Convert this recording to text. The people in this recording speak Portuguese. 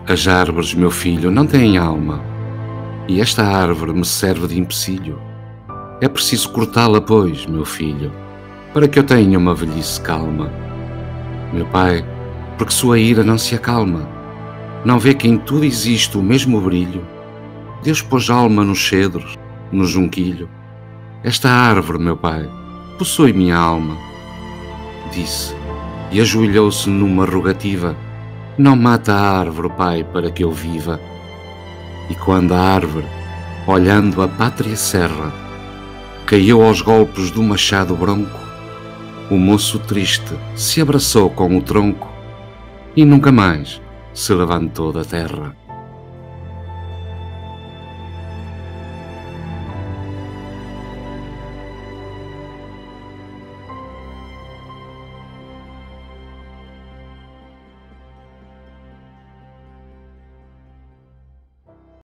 As árvores, meu filho, não têm alma, e esta árvore me serve de empecilho. É preciso cortá-la, pois, meu filho, para que eu tenha uma velhice calma. Meu pai, porque sua ira não se acalma, não vê que em tudo existe o mesmo brilho? Deus pôs alma nos cedros, no junquilho. Esta árvore, meu pai, possui minha alma. Disse, e ajoelhou-se numa rogativa: não mata a árvore, pai, para que eu viva. E quando a árvore, olhando a pátria serra, caiu aos golpes do machado bronco, o moço triste se abraçou com o tronco e nunca mais se levantou da terra.